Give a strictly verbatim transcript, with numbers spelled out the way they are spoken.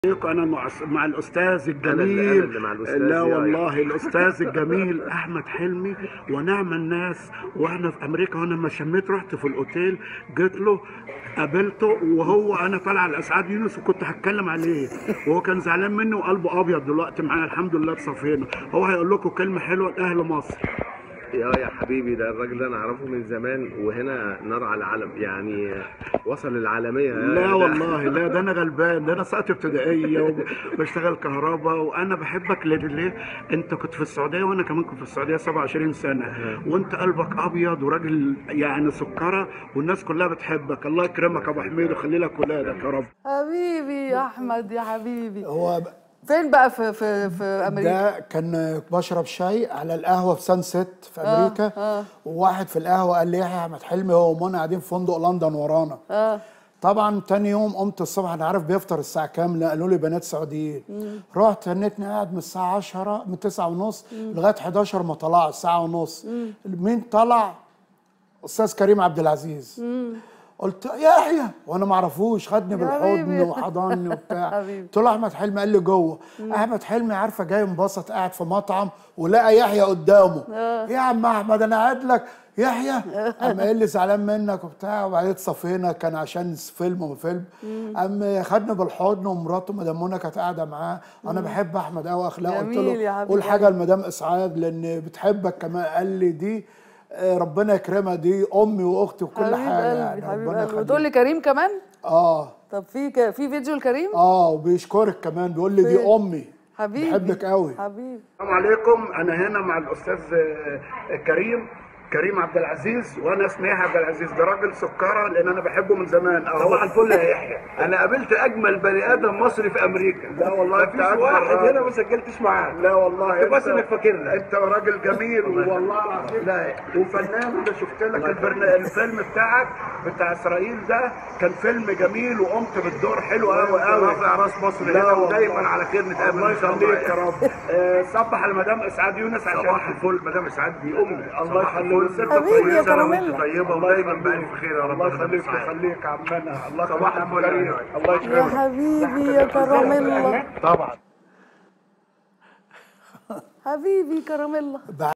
انا مع مع الاستاذ أنا اللي أنا الجميل. اللي مع الأستاذ لا يا والله الاستاذ الجميل احمد حلمي ونعم الناس. واحنا في امريكا وانا ما شميت رحت في الاوتيل جيت له قابلته وهو انا طالع على اسعاد يونس وكنت هتكلم عليه وهو كان زعلان مني وقلبه ابيض. دلوقتي معانا الحمد لله اتصفينا. هو هيقول لكم كلمه حلوه لاهل مصر. يا يا حبيبي، ده الراجل ده انا اعرفه من زمان، وهنا نار على العلم يعني، وصل للعالميه. لا والله لا، ده انا غلبان، ده انا ساقط ابتدائيه وبشتغل كهرباء. وانا بحبك ليه؟ ليه؟ انت كنت في السعوديه وانا كمان كنت في السعوديه سبعة وعشرين سنه، وانت قلبك ابيض وراجل يعني سكره والناس كلها بتحبك. الله يكرمك يا ابو حميد ويخلي لك ولادك يا رب. حبيبي يا احمد يا حبيبي. هو فين بقى في في في امريكا؟ ده كان بشرب شاي على القهوه في سان سيت في امريكا. آه آه. وواحد في القهوه قال لي يحيى احمد حلمي هو ومنى قاعدين في فندق لندن ورانا. اه طبعا تاني يوم قمت الصبح، انا عارف بيفطر الساعه كام، لا قالوا لي بنات سعوديين. رحت هنتني قاعد من الساعه عشرة من تسعة ونص لغايه حداشر ما طلع ساعه ونص. مين طلع؟ استاذ كريم عبد العزيز. مم. قلت يا يحيى وانا ما اعرفوش، خدني بالحضن وحضني وبتاع. قلت له احمد حلمي، قال لي جوه. احمد حلمي عارفه جاي انبسط قاعد في مطعم ولقى يحيى قدامه. آه. يا عم احمد انا قاعد لك يحيى. قام قال لي زعلان منك وبتاع، وبعدين اتصفينا كان عشان فيلم وفيلم. قام خدني بالحضن ومراته مدام منى كانت قاعده معاه. انا بحب احمد قوي اخلاقه. قلت له قول حاجه لمدام اسعاد لان بتحبك كمان. قال لي دي ربنا يكرمها، دي امي واختي وكل حبيب حاجه يعني. حبيب قلبي. وتقول لي كريم كمان؟ اه. طب في ك... في فيديو لكريم؟ اه وبيشكرك كمان، بيقول لي دي امي حبيبي بحبك قوي حبيبي. السلام عليكم، انا هنا مع الاستاذ كريم كريم عبد العزيز، وانا اسمي يحيى عبد العزيز. ده راجل سكره لان انا بحبه من زمان. صباح الفل يا يحيى. انا قابلت اجمل بني ادم مصري في امريكا. لا والله مفيش واحد هنا ما سجلتش معاه. لا والله انت بس انك فاكرنا. انت راجل جميل والله العظيم. لا وفنان. انا شفت لك البرنامج الفيلم بتاعك بتاع اسرائيل ده كان فيلم جميل وقمت بالدور حلو قوي قوي. رافع راس مصر هنا ودايما على خير نتقابل. الله يخليك يا رب. صبح على مدام اسعاد يونس عشان صباح الفل. مدام اسعاد دي امي. الله يخليك. حبيبي يا كراميلا. طيبه ودايما بألف خير يا رب. الله يخليك ويخليك يا عمنا. الله صباح الفل. الله يكرمك يا حبيبي يا كراميلا. طبعا حبيبي كراميلا.